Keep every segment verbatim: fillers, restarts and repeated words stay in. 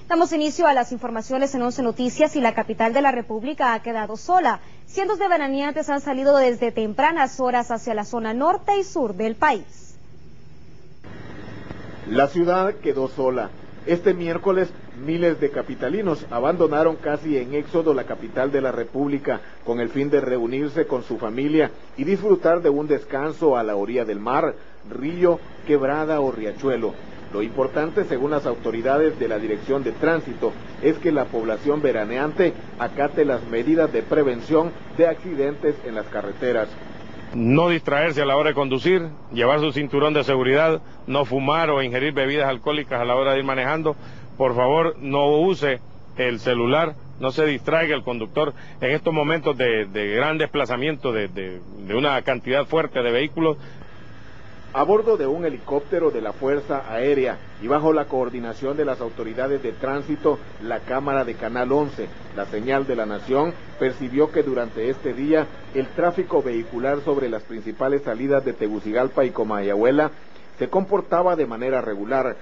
Damos inicio a las informaciones en once Noticias y la capital de la República ha quedado sola. Cientos de veraneantes han salido desde tempranas horas hacia la zona norte y sur del país. La ciudad quedó sola. Este miércoles, miles de capitalinos abandonaron casi en éxodo la capital de la República con el fin de reunirse con su familia y disfrutar de un descanso a la orilla del mar, río, quebrada o riachuelo. Lo importante, según las autoridades de la Dirección de Tránsito, es que la población veraneante acate las medidas de prevención de accidentes en las carreteras. No distraerse a la hora de conducir, llevar su cinturón de seguridad, no fumar o ingerir bebidas alcohólicas a la hora de ir manejando. Por favor, no use el celular, no se distraiga el conductor en estos momentos de, de gran desplazamiento de, de, de una cantidad fuerte de vehículos. A bordo de un helicóptero de la Fuerza Aérea y bajo la coordinación de las autoridades de tránsito, la cámara de Canal once, la señal de la Nación, percibió que durante este día el tráfico vehicular sobre las principales salidas de Tegucigalpa y Comayagüela se comportaba de manera regular.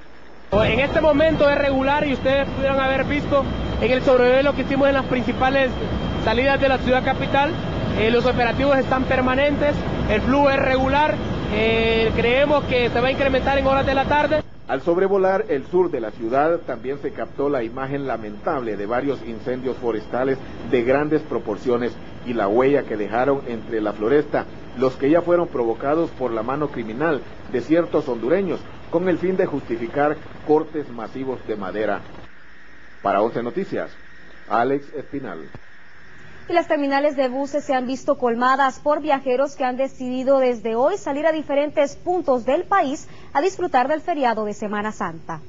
En este momento es regular y ustedes pudieron haber visto en el sobrevuelo que hicimos en las principales salidas de la ciudad capital, eh, los operativos están permanentes, el flujo es regular. Eh, creemos que se va a incrementar en horas de la tarde. Al sobrevolar el sur de la ciudad también se captó la imagen lamentable de varios incendios forestales de grandes proporciones y la huella que dejaron entre la floresta, los que ya fueron provocados por la mano criminal de ciertos hondureños con el fin de justificar cortes masivos de madera. Para once Noticias, Alex Espinal. Y las terminales de buses se han visto colmadas por viajeros que han decidido desde hoy salir a diferentes puntos del país a disfrutar del feriado de Semana Santa.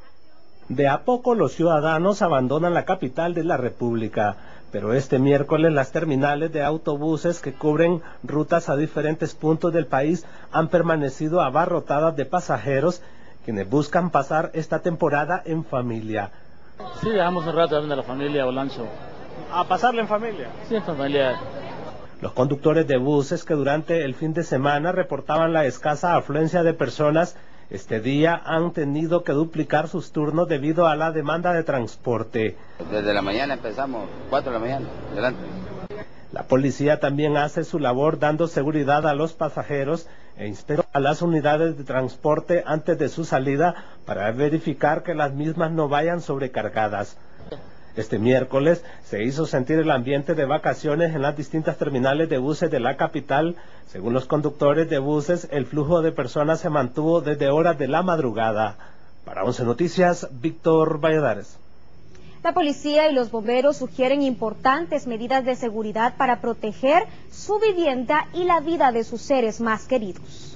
De a poco los ciudadanos abandonan la capital de la República, pero este miércoles las terminales de autobuses que cubren rutas a diferentes puntos del país han permanecido abarrotadas de pasajeros quienes buscan pasar esta temporada en familia. Sí, dejamos un rato de la familia Olancho. ¿A pasarle en familia? Sí, en familia. Los conductores de buses que durante el fin de semana reportaban la escasa afluencia de personas, este día han tenido que duplicar sus turnos debido a la demanda de transporte. Desde la mañana empezamos, cuatro de la mañana, adelante. La policía también hace su labor dando seguridad a los pasajeros e inspecciona a las unidades de transporte antes de su salida para verificar que las mismas no vayan sobrecargadas. Este miércoles se hizo sentir el ambiente de vacaciones en las distintas terminales de buses de la capital. Según los conductores de buses, el flujo de personas se mantuvo desde horas de la madrugada. Para once Noticias, Víctor Valladares. La policía y los bomberos sugieren importantes medidas de seguridad para proteger su vivienda y la vida de sus seres más queridos.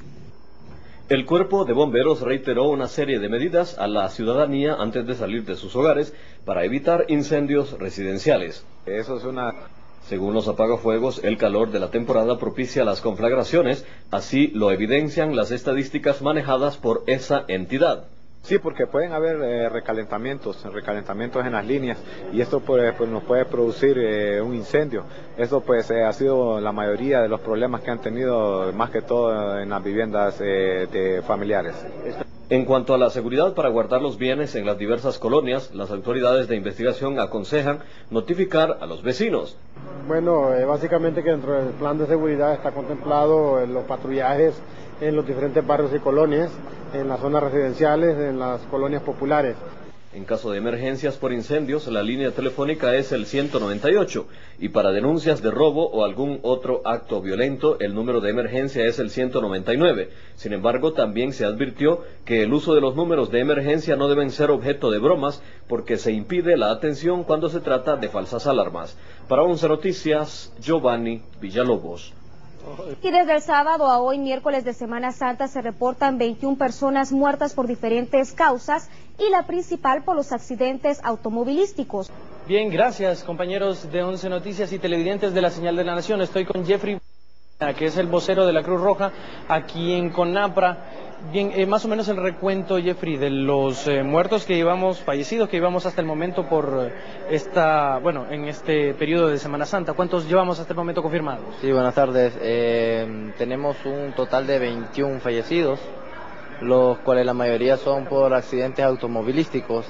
El cuerpo de bomberos reiteró una serie de medidas a la ciudadanía antes de salir de sus hogares para evitar incendios residenciales. Eso es una... Según los apagafuegos, el calor de la temporada propicia las conflagraciones, así lo evidencian las estadísticas manejadas por esa entidad. Sí, porque pueden haber eh, recalentamientos, recalentamientos en las líneas y esto pues, pues nos puede producir eh, un incendio. Eso pues eh, ha sido la mayoría de los problemas que han tenido, más que todo en las viviendas eh, de familiares. En cuanto a la seguridad para guardar los bienes en las diversas colonias, las autoridades de investigación aconsejan notificar a los vecinos. Bueno, eh, básicamente que dentro del plan de seguridad está contemplado eh, los patrullajes en los diferentes barrios y colonias, en las zonas residenciales, en las colonias populares. En caso de emergencias por incendios, la línea telefónica es el ciento noventa y ocho y para denuncias de robo o algún otro acto violento, el número de emergencia es el ciento noventa y nueve. Sin embargo, también se advirtió que el uso de los números de emergencia no deben ser objeto de bromas porque se impide la atención cuando se trata de falsas alarmas. Para once Noticias, Giovanni Villalobos. Y desde el sábado a hoy, miércoles de Semana Santa, se reportan veintiuna personas muertas por diferentes causas y la principal por los accidentes automovilísticos. Bien, gracias compañeros de once Noticias y televidentes de la Señal de la Nación. Estoy con Jeffrey, que es el vocero de la Cruz Roja aquí en Conapra. Bien, eh, más o menos el recuento, Jeffrey, de los eh, muertos que llevamos, fallecidos que llevamos hasta el momento por eh, esta, bueno, en este periodo de Semana Santa. ¿Cuántos llevamos hasta el momento confirmados? Sí, buenas tardes. Eh, tenemos un total de veintiún fallecidos, los cuales la mayoría son por accidentes automovilísticos.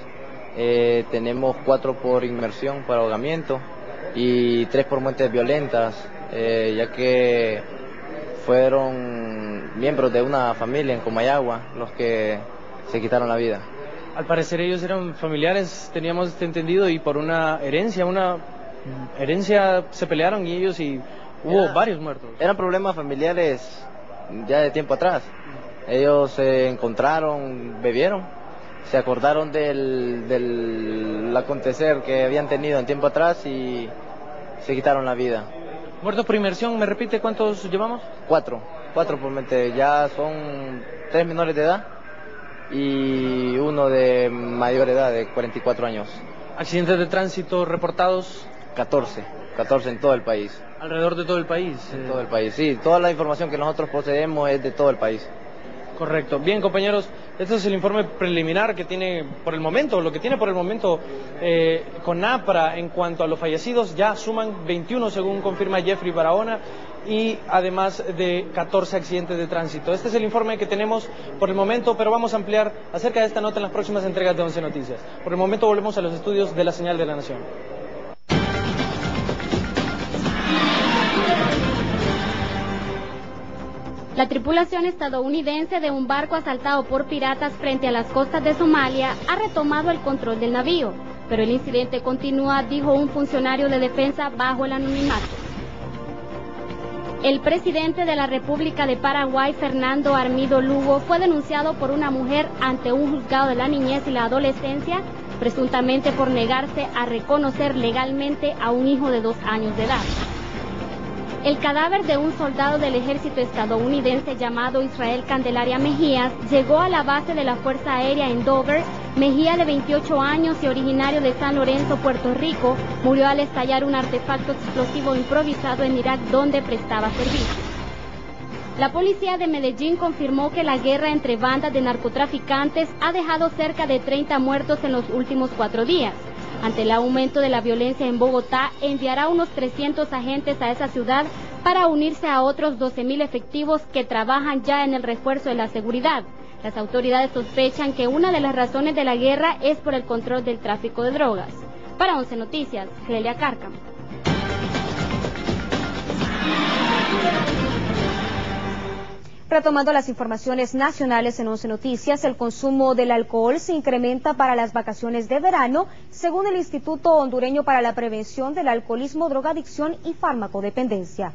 eh, tenemos cuatro por inmersión, por ahogamiento, y tres por muertes violentas, eh, ya que fueron miembros de una familia en Comayagua los que se quitaron la vida. Al parecer ellos eran familiares, teníamos entendido, y por una herencia, una herencia se pelearon y ellos y hubo Era, varios muertos. Eran problemas familiares ya de tiempo atrás. Ellos se encontraron, bebieron, se acordaron del, del acontecer que habían tenido en tiempo atrás y se quitaron la vida. Muertos por inmersión, ¿me repite cuántos llevamos? Cuatro, cuatro por mente, ya son tres menores de edad y uno de mayor edad, de cuarenta y cuatro años. ¿Accidentes de tránsito reportados? catorce, catorce en todo el país. ¿Alrededor de todo el país? En todo el país, sí, toda la información que nosotros poseemos es de todo el país. Correcto. Bien, compañeros, este es el informe preliminar que tiene por el momento, lo que tiene por el momento eh, CONAPRA en cuanto a los fallecidos. Ya suman veintiuno, según confirma Jeffrey Barahona, y además de catorce accidentes de tránsito. Este es el informe que tenemos por el momento, pero vamos a ampliar acerca de esta nota en las próximas entregas de Once Noticias. Por el momento volvemos a los estudios de la Señal de la Nación. La tripulación estadounidense de un barco asaltado por piratas frente a las costas de Somalia ha retomado el control del navío, pero el incidente continúa, dijo un funcionario de defensa bajo el anonimato. El presidente de la República de Paraguay, Fernando Armido Lugo, fue denunciado por una mujer ante un juzgado de la niñez y la adolescencia, presuntamente por negarse a reconocer legalmente a un hijo de dos años de edad. El cadáver de un soldado del ejército estadounidense llamado Israel Candelaria Mejías llegó a la base de la Fuerza Aérea en Dover. Mejía, de veintiocho años y originario de San Lorenzo, Puerto Rico, murió al estallar un artefacto explosivo improvisado en Irak, donde prestaba servicio. La policía de Medellín confirmó que la guerra entre bandas de narcotraficantes ha dejado cerca de treinta muertos en los últimos cuatro días. Ante el aumento de la violencia en Bogotá, enviará unos trescientos agentes a esa ciudad para unirse a otros doce mil efectivos que trabajan ya en el refuerzo de la seguridad. Las autoridades sospechan que una de las razones de la guerra es por el control del tráfico de drogas. Para Once Noticias, Clelia Cárcamo. Retomando las informaciones nacionales en Once Noticias, el consumo del alcohol se incrementa para las vacaciones de verano, según el Instituto Hondureño para la Prevención del Alcoholismo, Drogadicción y Farmacodependencia.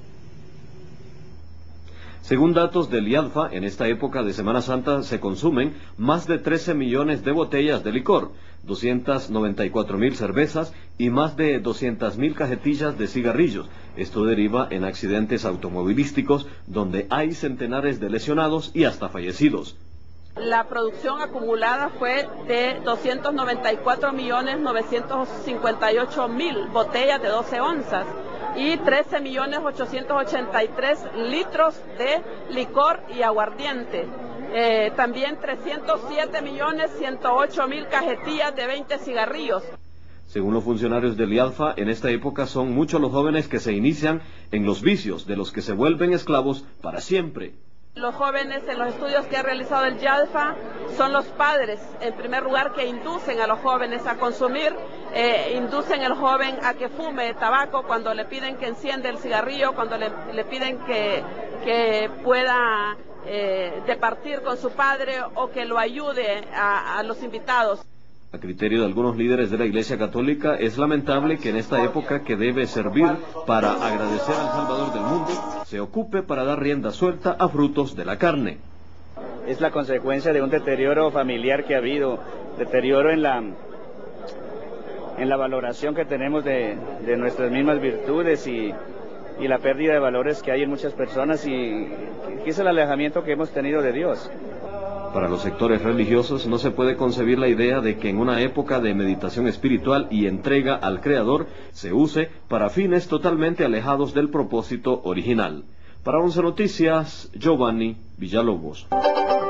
Según datos del IADFA, en esta época de Semana Santa se consumen más de trece millones de botellas de licor, doscientas noventa y cuatro mil cervezas y más de doscientas mil cajetillas de cigarrillos. Esto deriva en accidentes automovilísticos donde hay centenares de lesionados y hasta fallecidos. La producción acumulada fue de doscientos noventa y cuatro millones novecientos cincuenta y ocho mil botellas de doce onzas y trece millones ochocientos ochenta y tres litros de licor y aguardiente. Eh, también trescientos siete millones ciento ocho mil cajetillas de veinte cigarrillos. Según los funcionarios del IADFA, en esta época son muchos los jóvenes que se inician en los vicios, de los que se vuelven esclavos para siempre. Los jóvenes, en los estudios que ha realizado el IADFA, son los padres, en primer lugar, que inducen a los jóvenes a consumir, eh, inducen al joven a que fume tabaco cuando le piden que encienda el cigarrillo, cuando le, le piden que, que pueda eh, departir con su padre o que lo ayude a, a los invitados. A criterio de algunos líderes de la Iglesia Católica, es lamentable que en esta época que debe servir para agradecer al Salvador del mundo, se ocupe para dar rienda suelta a frutos de la carne. Es la consecuencia de un deterioro familiar que ha habido, deterioro en la, en la valoración que tenemos de, de nuestras mismas virtudes y, y la pérdida de valores que hay en muchas personas, y que es el alejamiento que hemos tenido de Dios. Para los sectores religiosos no se puede concebir la idea de que en una época de meditación espiritual y entrega al Creador se use para fines totalmente alejados del propósito original. Para Once Noticias, Giovanni Villalobos.